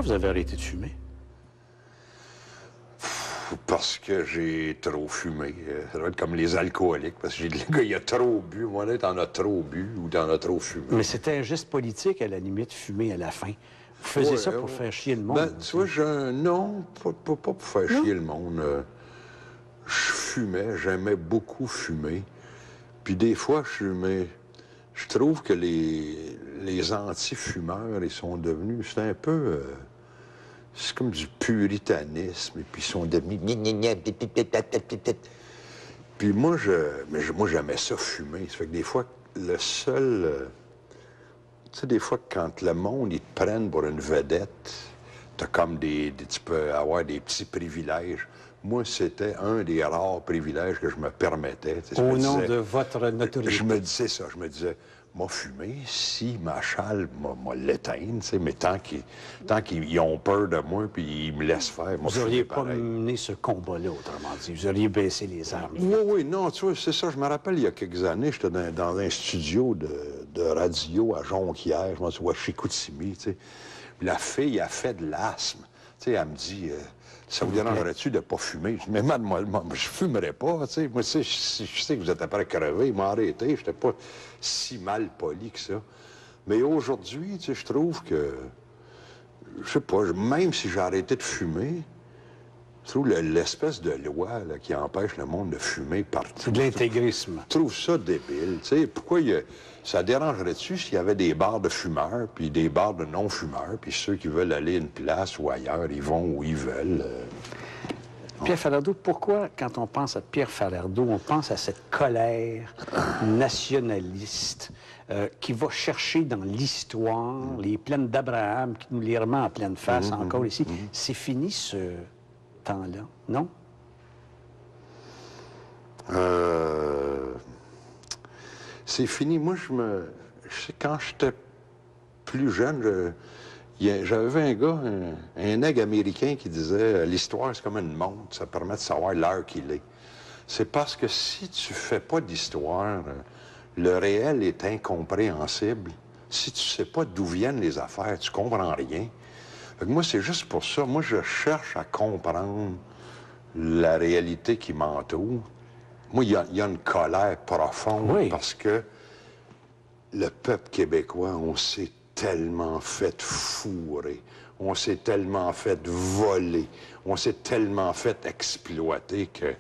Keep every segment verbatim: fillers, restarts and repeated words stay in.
vous avez arrêté de fumer? Parce que j'ai trop fumé. Ça doit être comme les alcooliques, parce que j'ai dit, le gars, il a trop bu. Moi, là, t'en as trop bu ou t'en as trop fumé. Mais c'était un geste politique, à la limite, fumer à la fin. Vous faisiez ouais, ça pour ouais. faire chier le monde. Ben, tu vois, je... non, pas, pas, pas pour faire non. chier le monde. Euh, je fumais, j'aimais beaucoup fumer. Puis des fois, je fumais... Je trouve que les, les anti-fumeurs, ils sont devenus... C'est un peu... Euh... C'est comme du puritanisme, et puis ils sont devenus... Puis moi, je, mais je, moi, j'aimais ça fumer. Ça fait que des fois, le seul... Euh, tu sais, des fois, quand le monde, ils te prennent pour une vedette, t'as comme des, des... Tu peux avoir des petits privilèges. Moi, c'était un des rares privilèges que je me permettais. Au me nom disais, de votre notoriété. Je me disais ça, je me disais... M'a fumé, si ma chale m'a l'éteindre, tu sais, mais tant qu'ils qu'ils ont peur de moi puis ils me laissent faire, vous n'auriez pas mené ce combat-là, autrement dit. Vous auriez baissé les armes. Oui, oui, non, tu vois, c'est ça. Je me rappelle, il y a quelques années, j'étais dans, dans un studio de, de radio à Jonquière, je m'en souviens, à Chicoutimi, tu sais. La fille a fait de l'asthme. Tu sais, elle me dit... Euh, ça vous dérangerait-tu de ne pas fumer? Je dis, mais mademoiselle, je ne fumerais pas, tu sais. Moi, tu sais, je, je sais que vous êtes après crever, ils m'ont arrêté, je n'étais pas si mal poli que ça. Mais aujourd'hui, tu sais, je trouve que, je sais pas, même si j'ai arrêté de fumer, je trouve l'espèce de loi là, qui empêche le monde de fumer partout. C'est de l'intégrisme. Je trouve ça débile, tu sais. Pourquoi il y a... Ça dérangerait-tu s'il y avait des bars de fumeurs, puis des bars de non-fumeurs, puis ceux qui veulent aller à une place ou ailleurs, ils vont où ils veulent. Euh... Pierre Falardeau, pourquoi, quand on pense à Pierre Falardeau, on pense à cette colère nationaliste euh, qui va chercher dans l'histoire mmh. les plaines d'Abraham, qui nous les remet en pleine face mmh, encore mmh, ici. Mmh. C'est fini ce temps-là, non? Euh... C'est fini. Moi, je me... Je sais, quand j'étais plus jeune, je... j'avais un gars, un, un nègre américain qui disait « L'histoire, c'est comme une montre, ça permet de savoir l'heure qu'il est. » C'est parce que si tu fais pas d'histoire, le réel est incompréhensible. Si tu sais pas d'où viennent les affaires, tu comprends rien. Fait que moi, c'est juste pour ça. Moi, je cherche à comprendre la réalité qui m'entoure. Moi, il y, y a une colère profonde oui. parce que le peuple québécois, on s'est tellement fait fourrer, on s'est tellement fait voler, on s'est tellement fait exploiter que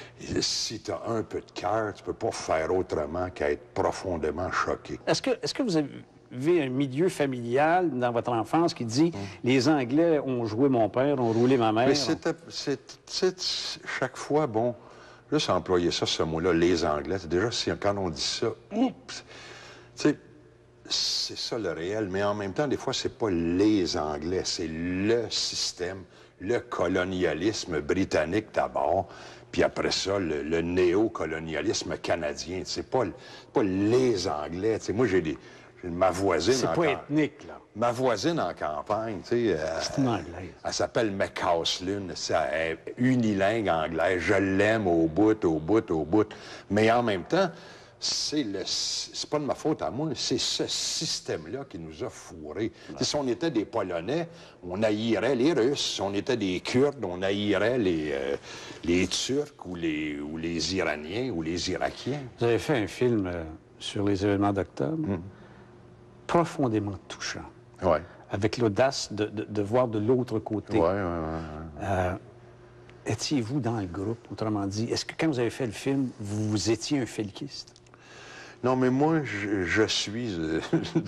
si tu as un peu de cœur, tu peux pas faire autrement qu'être profondément choqué. Est-ce que, est-ce que vous avez un milieu familial dans votre enfance qui dit hum. « Les Anglais ont joué mon père, ont roulé ma mère ». Mais c'était, c'est, chaque fois, bon... Juste employer ça, ce mot-là, les Anglais. Déjà, si, quand on dit ça, oups! Tu sais, c'est ça le réel. Mais en même temps, des fois, c'est pas les Anglais, c'est le système, le colonialisme britannique d'abord, puis après ça, le, le néocolonialisme canadien. C'est pas, pas les Anglais. Tu sais, moi, j'ai des... Ma voisine... C'est pas ethnique, là. Ma voisine en campagne, tu sais... C'est une Anglaise. Elle s'appelle McCausland, c'est unilingue anglaise. Je l'aime au bout, au bout, au bout. Mais en même temps, c'est le... C'est pas de ma faute à moi, c'est ce système-là qui nous a fourrés. Ouais. Si on était des Polonais, on haïrait les Russes. Si on était des Kurdes, on haïrait les, euh, les Turcs ou les, ou les Iraniens ou les Irakiens. Vous avez fait un film euh, sur les événements d'octobre. Hum. Profondément touchant. Ouais. Avec l'audace de, de, de voir de l'autre côté. Oui, oui, oui. Euh, étiez-vous dans le groupe, autrement dit? Est-ce que quand vous avez fait le film, vous étiez un felkiste? Non, mais moi, je, je suis... Euh,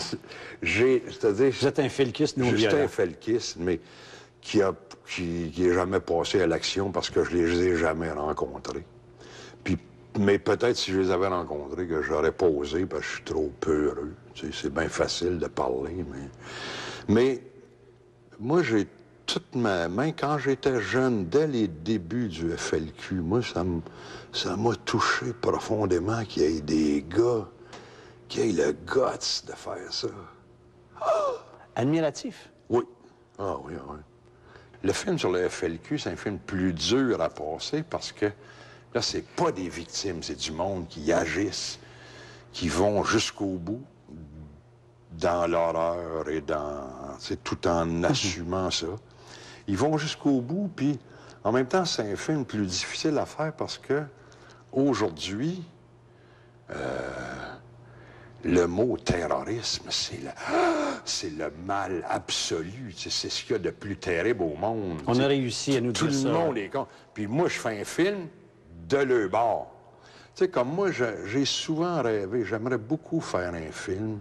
j'ai, c'est-à-dire... Vous êtes un felkiste non violent. Je suis un felkiste, mais qui a qui, qui est jamais passé à l'action parce que je les ai jamais rencontrés. Puis, mais peut-être si je les avais rencontrés, que j'aurais pas osé parce que je suis trop peureux. Tu sais, c'est bien facile de parler, mais... Mais moi, j'ai toute ma main, quand j'étais jeune, dès les débuts du F L Q, moi, ça m'a touché profondément qu'il y ait des gars qui aient le guts de faire ça. Oh! Admiratif? Oui. Ah oui, oui. Le film sur le F L Q, c'est un film plus dur à passer parce que là, c'est pas des victimes, c'est du monde qui agissent, qui vont jusqu'au bout. dans l'horreur et dans... C'est tout en assumant ça. Ils vont jusqu'au bout, puis en même temps, c'est un film plus difficile à faire parce que aujourd'hui, euh, le mot terrorisme, c'est le, c'est le mal absolu. C'est ce qu'il y a de plus terrible au monde. On a réussi à nous dire ça. Tout le monde est con. Puis moi, je fais un film de le bord. Tu sais, comme moi, j'ai souvent rêvé, j'aimerais beaucoup faire un film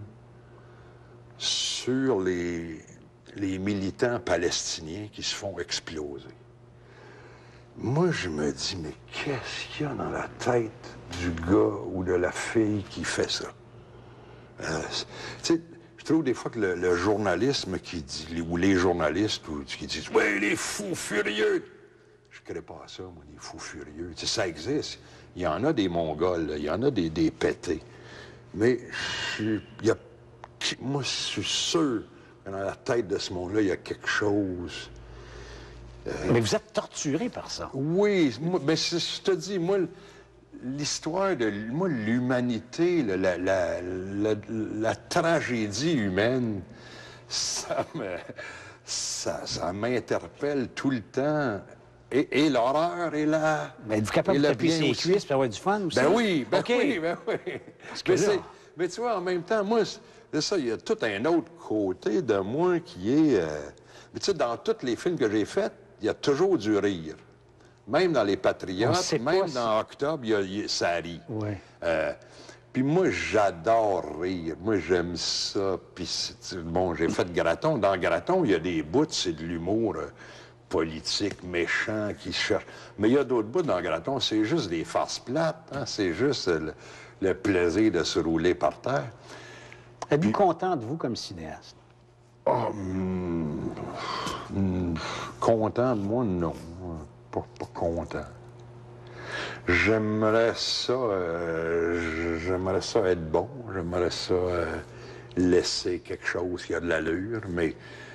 sur les, les militants palestiniens qui se font exploser. Moi, je me dis, mais qu'est-ce qu'il y a dans la tête du gars ou de la fille qui fait ça? Euh, tu sais, je trouve des fois que le, le journalisme qui dit, ou les journalistes ou, qui disent « Ouais, les fous furieux! » Je ne connais pas ça, moi, les fous furieux. Tu sais, ça existe. Il y en a des Mongols, là. Il y en a des, des pétés. Mais je, il y a, moi, je suis sûr que dans la tête de ce monde-là, il y a quelque chose... Euh... Mais vous êtes torturé par ça. Oui, moi, mais je te dis, moi... L'histoire de moi, l'humanité, la, la, la, la, la tragédie humaine, ça me, ça, ça m'interpelle tout le temps. Et, et l'horreur est là. Mais êtes-vous capable de taper ses cuisses pour avoir du fun aussi? Ben oui, ben okay. oui, ben oui. Mais, là... mais tu vois, en même temps, moi, c'est ça, il y a tout un autre côté de moi qui est... Euh... Mais tu sais, dans tous les films que j'ai faits, il y a toujours du rire. Même dans Les Patriotes, même si... dans Octobre, y a, y a, ça rit. Ouais. Euh, puis moi, j'adore rire. Moi, j'aime ça. Puis, bon, j'ai fait Graton. Dans Graton, il y a des bouts, c'est de l'humour euh, politique, méchant, qui cherche. Mais il y a d'autres bouts dans Graton, c'est juste des farces plates. Hein? C'est juste le, le plaisir de se rouler par terre. Êtes-vous puis... content de vous comme cinéaste? Oh, mm, mm, content de moi, non. Pas, pas content. J'aimerais ça, euh, j'aimerais ça être bon, j'aimerais ça euh, laisser quelque chose qui a de l'allure, mais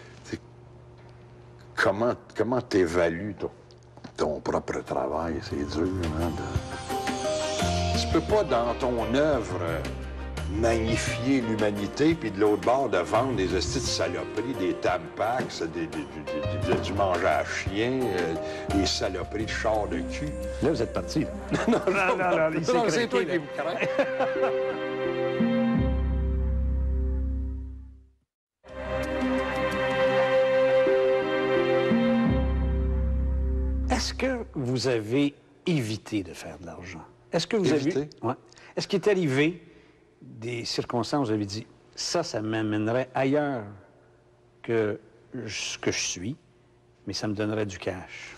comment comment t'évalues ton, ton propre travail, c'est dur, hein? De... Tu peux pas dans ton œuvre magnifier l'humanité, puis de l'autre bord, de vendre des hosties de saloperies, des tampax, des, des, des, des, du manger à chien, euh, des saloperies de char de cul. Là, vous êtes parti. Là. non, non, non, non, non, non c'est toi qui me crains. Est-ce que vous avez évité de faire de l'argent? Est-ce que vous évité? avez... Ouais. Est-ce qu'il est arrivé des circonstances où vous avez dit, ça, ça m'amènerait ailleurs que ce que je suis, mais ça me donnerait du cash?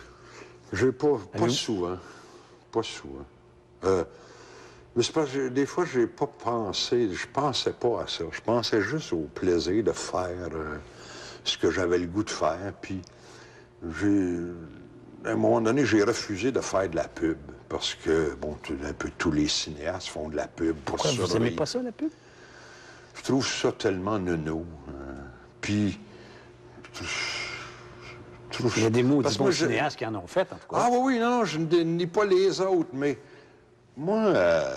J'ai pas, pas souvent. Pas souvent. Euh, mais c'est parce que des fois, j'ai pas pensé, je pensais pas à ça. Je pensais juste au plaisir de faire euh, ce que j'avais le goût de faire. Puis, j'ai... À un moment donné, j'ai refusé de faire de la pub parce que, bon, un peu tous les cinéastes font de la pub pour Pourquoi ça. Vous n'aimez pas ça, la pub? Je trouve ça tellement nono. Hein. Puis, je trouve... Il y a des mots parce du bon je... cinéastes qui en ont fait, en tout cas. Ah oui, oui, non, non, je ne dénie pas les autres, mais moi, euh,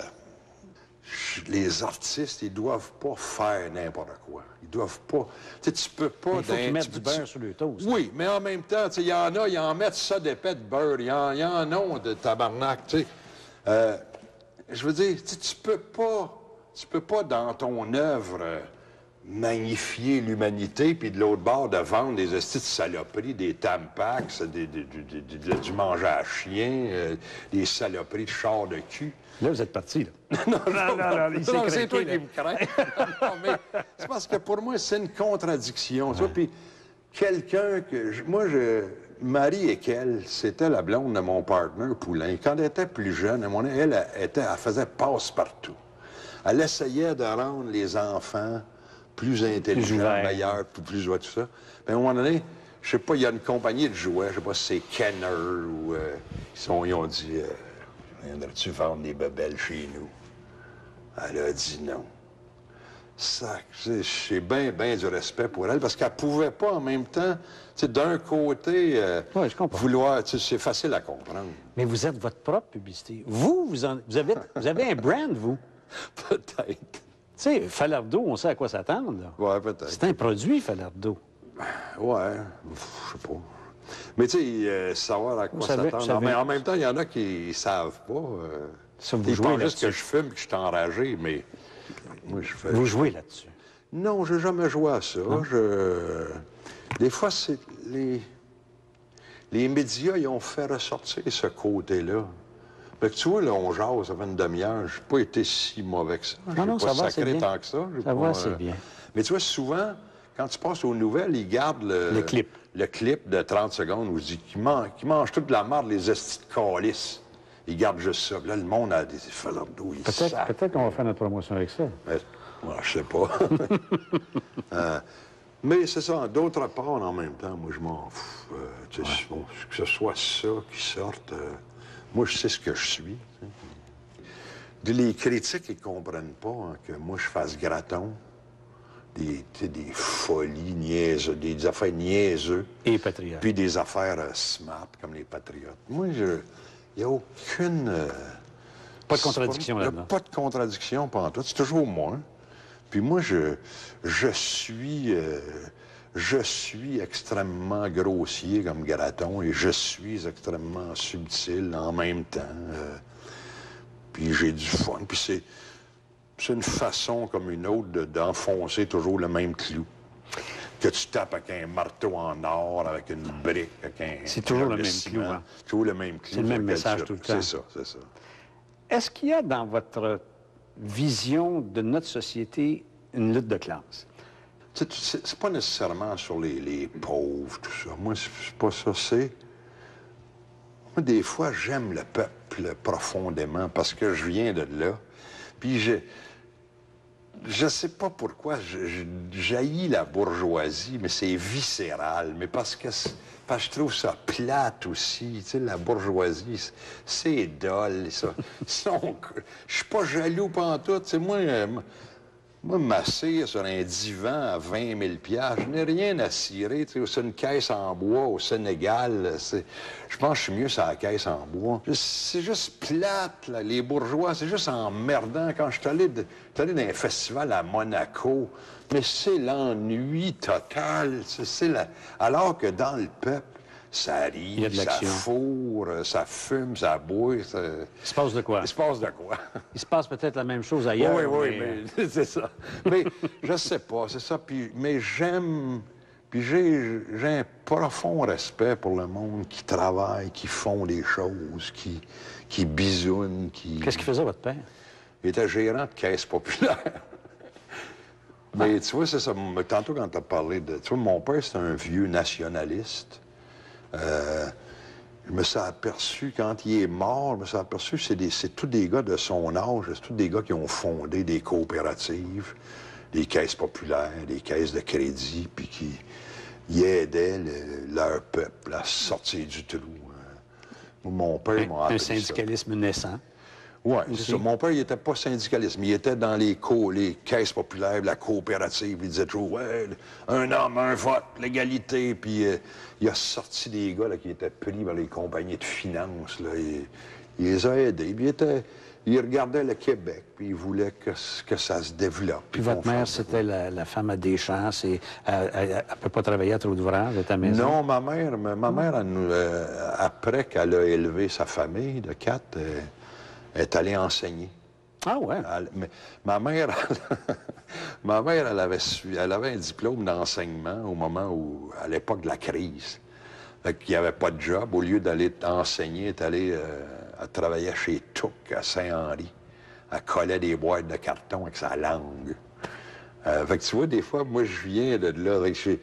je... les artistes, ils doivent pas faire n'importe quoi. Ils doivent pas... Tu sais, tu peux pas... Il faut qu'ils mettent du beurre tu... sur le toast. Oui, mais en même temps, tu sais, il y en a, ils en mettent ça d'épais de beurre. Il y en, y en a de tabarnak, tu sais. Euh, je veux dire, tu, tu peux pas... Tu peux pas, dans ton œuvre, euh, magnifier l'humanité, puis de l'autre bord, de vendre des hosties de saloperies, des tampax, des, des, des, des, du manger à chien, euh, des saloperies de char de cul. Là, vous êtes parti, là. non, non, non, non, non, non c'est toi qui me crains. non, mais c'est parce que pour moi, c'est une contradiction. Ouais. Puis quelqu'un que... Je, moi, je... Marie Ekel, c'était la blonde de mon partner Poulain. Quand elle était plus jeune, à mon avis, elle, elle, était, elle faisait passe-partout. Elle essayait de rendre les enfants plus intelligents, plus meilleurs, plus, plus jouets, tout ça. Mais à un moment donné, je sais pas, il y a une compagnie de jouets, je sais pas si c'est Kenner ou... Euh, ils, sont, ils ont dit... Euh, viendrais-tu vendre des bebelles chez nous? Elle a dit non. Ça, j'ai bien, bien du respect pour elle, parce qu'elle pouvait pas en même temps, d'un côté, euh, ouais, je comprends. Vouloir, c'est facile à comprendre. Mais vous êtes votre propre publicité. Vous, vous, en, vous, avez, vous avez un brand, vous? Peut-être. sais, Falardeau, on sait à quoi s'attendre, là. Ouais, peut-être. C'est un produit, Falardeau. Ouais, je sais pas. Mais tu sais, euh, savoir à quoi Vous savez- s'attendre. vous savez- Mais en même temps, il y en a qui savent pas. Euh, Ça, vous ils jouez pensent juste que là-dessus. je fume et que je suis enragé, mais moi, je fais... Vous jouez là-dessus. Non, je n'ai jamais joué à ça. Je... Des fois, c'est les... les médias, ils ont fait ressortir ce côté-là. Fait que tu vois, là, on jase, ça fait une demi-heure. Je n'ai pas été si mauvais que ça. Je non, n'ai ça pas va, c'est sacré bien. tant que ça. J'ai Ça pas, va, c'est euh, bien. Mais tu vois, souvent, quand tu passes aux nouvelles, ils gardent le... Le clip. Le clip de trente secondes où je dis qu'ils mangent, qu'ils mangent toute de la marde, les estis de calice. Ils gardent juste ça. Là, le monde a des Falardeau, ils Peut-être savent. peut qu'on va faire notre promotion avec ça. Mais, ouais, je sais pas. Euh, mais c'est ça. D'autre part, en même temps, moi, je m'en fous. Euh, tu sais, bon, que ce soit ça qui sorte, euh, moi, je sais ce que je suis. Tu sais. Les critiques, ils comprennent pas hein, que moi, je fasse graton. Des, tu sais, des folies niaiseuses, des affaires niaiseuses. Et patriote. Puis des affaires euh, smart, comme les patriotes. Moi, je... Il n'y a aucune... euh, Pas de contradiction Il n'y a là-dedans. pas de contradiction pendant tout. C'est toujours moi. Puis moi, je, je suis... euh, je suis extrêmement grossier comme Graton et je suis extrêmement subtil en même temps. euh, puis j'ai du fun. Puis c'est... C'est une façon comme une autre de- d'enfoncer toujours le même clou. Que tu tapes avec un marteau en or, avec une brique, avec un... C'est toujours le de même ciment. clou, hein? Toujours le même clou. C'est le même sur lequel message tu- tout le temps. C'est ça, c'est ça. Est-ce qu'il y a dans votre vision de notre société une lutte de classe? Tu sais, tu- C'est c'est pas nécessairement sur les, les pauvres, tout ça. Moi, c'est c'est pas ça. C'est... Moi, des fois, j'aime le peuple profondément parce que je viens de là. Puis je... Je sais pas pourquoi, je, je j'haïs la bourgeoisie, mais c'est viscéral. Mais parce que, c'est- parce que je trouve ça plate aussi. Tu sais, la bourgeoisie, c'est- c'est dole, ça. Sinon, je suis pas jaloux pantoute. Tu sais, moi, euh, moi, m'asseoir sur un divan à vingt mille piastres, je n'ai rien à cirer. Tu sais, c'est une caisse en bois au Sénégal. c'est- Je pense que je suis mieux sur la caisse en bois. C'est juste plate, là, les bourgeois. C'est juste emmerdant. Quand je suis allé, de- j'étais allé dans un festival à Monaco, mais c'est l'ennui total. C'est c'est la... Alors que dans le peuple, ça Il y a rit, de ça l'action. fourre, ça fume, ça boit. ça- Il se passe de quoi? Il se passe de quoi? Il se passe peut-être la même chose ailleurs. Oui, oui, mais, euh, mais c'est ça. Mais je sais pas, c'est ça. Puis, mais j'aime, puis j'ai, j'ai un profond respect pour le monde qui travaille, qui font des choses, qui, qui bisounent, qui... Qu'est-ce qu'il faisait, votre père? Il était gérant de caisse populaire. Mais tu vois, c'est ça. Tantôt, quand tu as parlé de... Tu vois, mon père, c'est un vieux nationaliste. Euh, je me suis aperçu, quand il est mort, je me suis aperçu que c'est, des, c'est tous des gars de son âge, c'est tous des gars qui ont fondé des coopératives, des caisses populaires, des caisses de crédit, puis qui ils aidaient le- leur peuple à sortir du trou. Euh, Mon père m'a Un, un appris ça. syndicalisme naissant. Oui, Aussi. c'est ça. Mon père, il n'était pas syndicaliste, mais il était dans les, co les caisses populaires, la coopérative. Il disait toujours, ouais, un homme, un vote, l'égalité. Puis euh, il a sorti des gars là, qui étaient pris par les compagnies de finances. Là, et, il les a aidés. Puis il, était, il regardait le Québec, puis il voulait que, que ça se développe. Puis votre qu'on mère, fasse- c'était la, la femme à Deschamps. Et, elle ne peut pas travailler à trop d'ouvrage, elle est à la maison. Non, ma mère, ma, ma mère, elle nous, euh, après qu'elle a élevé sa famille de quatre, euh, elle est allée enseigner. Ah ouais? Elle- mais ma mère, ma mère, elle avait, su- elle avait un diplôme d'enseignement au moment où, à l'époque de la crise. Fait qu'il n'y avait pas de job. Au lieu d'aller enseigner, elle est allée, euh, elle travaillait chez Touc à Saint-Henri. Elle collait des boîtes de carton avec sa langue. Euh, fait que tu vois, des fois, moi, je viens de là. Fait que je,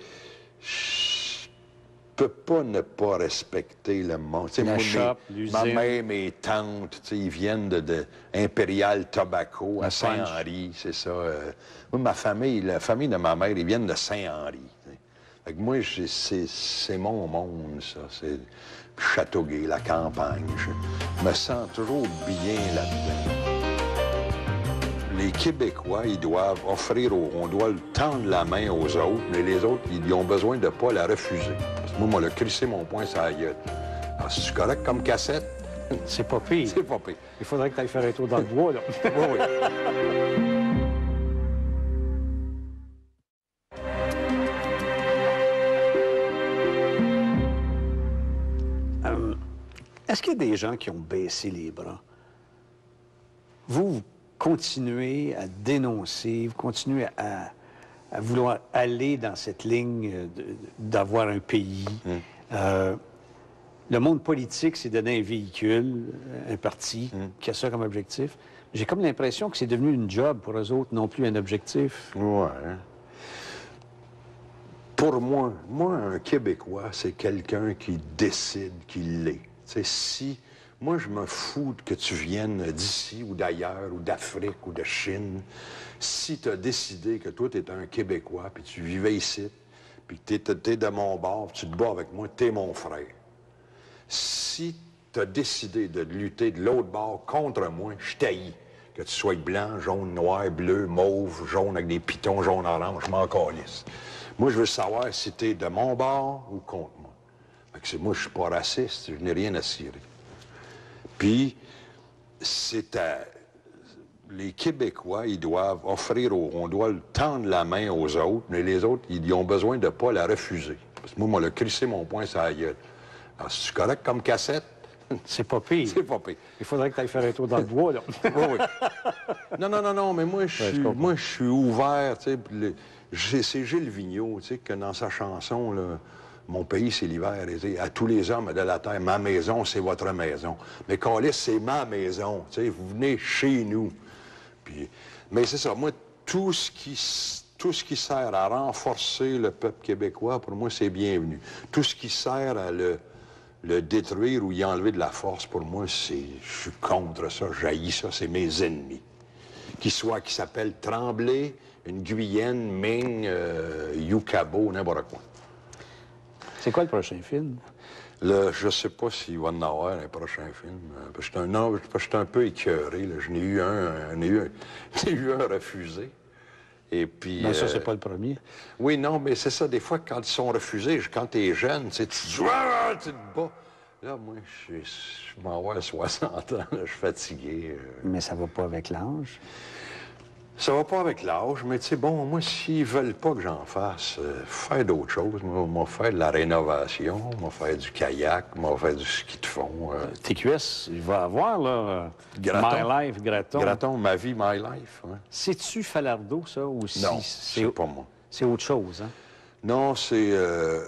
je peux pas ne pas respecter le monde. Tu sais, La moi, shop, mes- l'usine. ma mère, mes tantes, tu sais, ils viennent de, de Imperial Tobacco à Le Saint-Henri, c'est ça. euh. Moi, ma famille, la famille de ma mère, ils viennent de Saint-Henri. tu sais. Fait que moi, j'ai- c'est c'est mon monde, ça. C'est Châteauguay, la campagne. Je me sens toujours bien là-dedans. Les Québécois, ils doivent offrir, aux- on doit tendre la main aux autres, mais les autres, ils ont besoin de ne pas la refuser. Parce que moi, moi, le crissé mon poing sur la gueule. Ah, c'est correct comme cassette? C'est pas pire. C'est pas pire. Il faudrait que tu ailles faire un tour dans le bois, là. Oui, oui. Est-ce qu'il y a des gens qui ont baissé les bras? Vous, vous continuez à dénoncer, vous continuez à, à vouloir aller dans cette ligne d'avoir un pays. Mm. Euh, le monde politique s'est donné un véhicule, un parti mm. qui a ça comme objectif. J'ai comme l'impression que c'est devenu une job pour eux autres, non plus un objectif. Ouais. Pour moi, moi, un Québécois, c'est quelqu'un qui décide qu'il l'est. T'sais, si moi, je me fous que tu viennes d'ici ou d'ailleurs, ou d'Afrique ou de Chine, si tu as décidé que toi, tu es un Québécois, puis tu vivais ici, puis que tu es de mon bord, tu te bats avec moi, tu es mon frère. Si tu as décidé de lutter de l'autre bord contre moi, je t'haïs. Que tu sois blanc, jaune, noir, bleu, mauve, jaune avec des pitons jaune-orange, je m'en calisse. Moi, je veux savoir si tu es de mon bord ou contre moi. Fait que c'est, moi, je suis pas raciste, je n'ai rien à cirer. Puis, c'est à... Les Québécois, ils doivent offrir, aux... on doit tendre la main aux autres, mais les autres, ils ont besoin de ne pas la refuser. Parce que moi, moi, le crissé mon poing, ça a gueule. Alors, c'est correct comme cassette? C'est pas pire. C'est pas pire. Il faudrait que tu ailles faire un tour dans le bois, là. Oui, oui. Non, non, non, non, mais moi, je suis, ouais, moi, je suis ouvert, tu sais. Le... C'est Gilles Vigneault, tu sais, que dans sa chanson, là, « Mon pays, c'est l'hiver », il dit « À tous les hommes de la terre, ma maison, c'est votre maison. » Mais câlisse, c'est ma maison, tu sais, vous venez chez nous. Puis, mais c'est ça, moi, tout ce qui... Tout ce qui sert à renforcer le peuple québécois, pour moi, c'est bienvenu. Tout ce qui sert à le... Le détruire ou y enlever de la force, pour moi, c'est... Je suis contre ça, j'haïs ça, c'est mes ennemis. Qu'ils soient, qui s'appellent Tremblay, une Guyenne, Ming, euh, Yucabo, n'importe quoi. C'est quoi le prochain film? Le, je sais pas s'il va en avoir un prochain film. Parce que je suis un peu écœuré. Là. Je n'ai eu un, un, eu un, j'ai eu un refusé. Et puis, mais ça, euh, c'est pas le premier. Oui, non, mais c'est ça. Des fois, quand ils sont refusés, quand tu es jeune, tu te dis, ah, tu te bats. Là, moi, je, je m'en vais à soixante ans, là, je suis fatigué. Euh... Mais ça va pas avec l'âge? Ça va pas avec l'âge, mais tu sais, bon, moi, s'ils veulent pas que j'en fasse, euh, faire d'autres choses. Moi, moi, faire de la rénovation, moi, faire du kayak, moi, faire du ski de fond. Euh... T Q S, il va avoir, là, Graton. My Life, Graton. Graton, ma vie, my life. Ouais. C'est-tu Falardeau, ça, ou si... Non, c'est pas moi. C'est autre chose, hein? Non, c'est... Euh...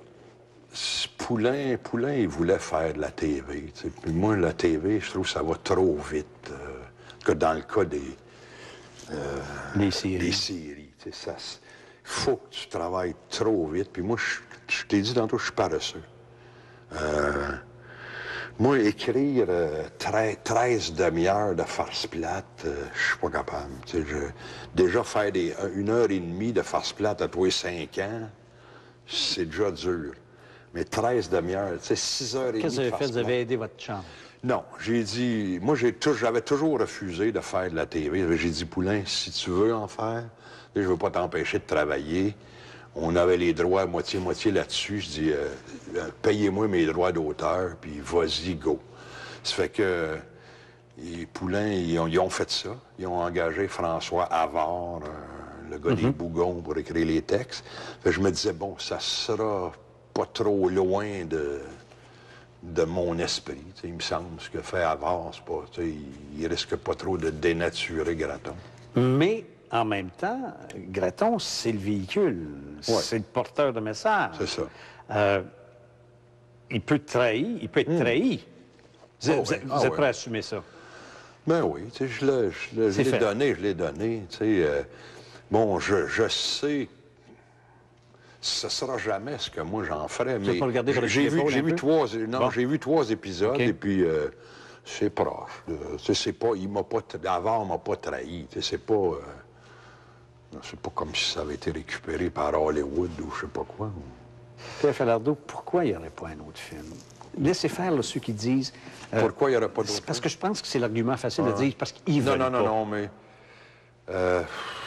Poulain, Poulain, il voulait faire de la T V. T'sais. Puis moi, la T V, je trouve que ça va trop vite. Euh, que dans le cas des... Euh, les séries. Des séries. Il faut que tu travailles trop vite. Puis moi, je, je t'ai dit tantôt, je suis paresseux. Euh, moi, écrire euh, treize demi-heures de farce plate, euh, je suis pas capable. Je, déjà, faire des, une heure et demie de farce plate à tous les cinq ans, c'est déjà dur. Mais treize demi-heures, tu sais, six heures et demie. Qu'est-ce que vous avez fait? Vous avez aidé votre chambre? Non, j'ai dit... Moi, j'ai tou- j'avais toujours refusé de faire de la T V. J'ai dit, Poulain, si tu veux en faire, je ne veux pas t'empêcher de travailler. On avait les droits moitié-moitié là-dessus. Je dis, euh, payez-moi mes droits d'auteur, puis vas-y, go. Ça fait que les Poulain, ils ont, ils ont fait ça. Ils ont engagé François Havard, euh, le gars mm-hmm. des Bougons, pour écrire les textes. Fait que je me disais, bon, ça sera pas trop loin de... de mon esprit. Il me semble ce que fait Havard, c'est pas, il risque pas trop de dénaturer Graton. Mais, en même temps, Graton, c'est le véhicule. Ouais. C'est le porteur de message. C'est ça. Euh, il peut te trahir, il peut être mmh. trahi. Vous, oh, vous, oui. vous ah, êtes oui. prêt à assumer ça? Ben oui, tu sais, je l'ai, je l'ai, je l'ai donné, je l'ai donné. Tu sais, euh, bon, je, je sais... Ce ne sera jamais ce que moi j'en ferais, mais j'ai vu, j'ai vu trois, non, bon. j'ai vu trois épisodes okay. et puis euh, c'est proche. Euh, c'est pas, il m'a pas, Havard m'a pas trahi. C'est pas, euh, c'est pas comme si ça avait été récupéré par Hollywood ou je sais pas quoi. Pierre Falardeau, pourquoi il n'y aurait pas un autre film? Laissez faire là, ceux qui disent. Euh, pourquoi il n'y aurait pas d'autre film? Parce que je pense que c'est l'argument facile ah. de dire parce qu'ils veulent non, non, pas. Non, non, non, mais. Euh...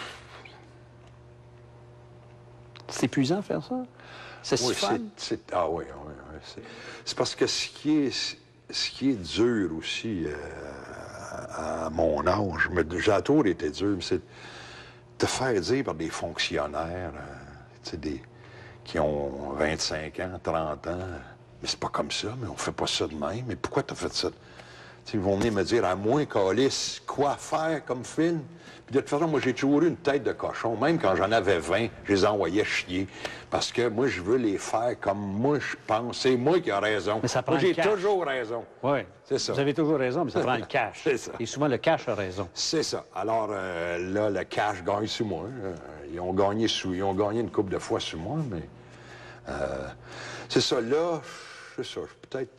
C'est épuisant faire ça? C'est oui, si fun? C'est, ah oui, oui, oui. C'est, c'est parce que ce qui est, ce qui est dur aussi euh, à mon âge, mais j'ai toujours été dur, mais c'est de faire dire par des fonctionnaires euh, des, qui ont vingt-cinq ans, trente ans, Mais c'est pas comme ça, mais on fait pas ça de même. Mais pourquoi t'as fait ça? T'sais, ils vont venir me dire, à moins, câlisse, quoi faire comme film? Puis de toute façon, moi, j'ai toujours eu une tête de cochon. Même quand j'en avais vingt, je les envoyais chier. Parce que moi, je veux les faire comme moi, je pense. C'est moi qui ai raison. Mais ça prend moi, j'ai le cash. toujours raison. Oui, c'est ça. Vous avez toujours raison, mais ça prend le cash. C'est ça. Et souvent, le cash a raison. C'est ça. Alors, euh, là, le cash gagne sur moi. Euh, ils ont gagné sous, ils ont gagné une couple de fois sur moi, mais... Euh, c'est ça, là, c'est ça, peut-être...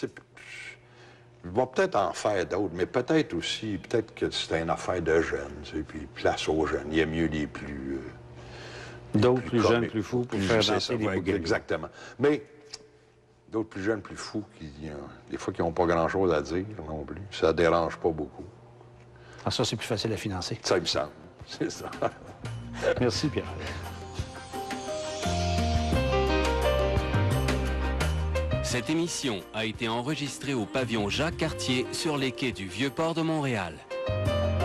Je vais peut-être en faire d'autres, mais peut-être aussi, peut-être que c'est une affaire de jeunes, tu sais, puis place aux jeunes. Il y a mieux les plus... Euh, d'autres plus, plus jeunes, comiques, plus fous, pour plus, faire ça, danser des ouais, bougailles. exactement. Mais d'autres plus jeunes, plus fous, qui, euh, des fois, qui n'ont pas grand-chose à dire non plus. Ça dérange pas beaucoup. Ah, ça, c'est plus facile à financer. Ça, il me semble. C'est ça. Merci, Pierre. Cette émission a été enregistrée au pavillon Jacques-Cartier sur les quais du Vieux-Port de Montréal.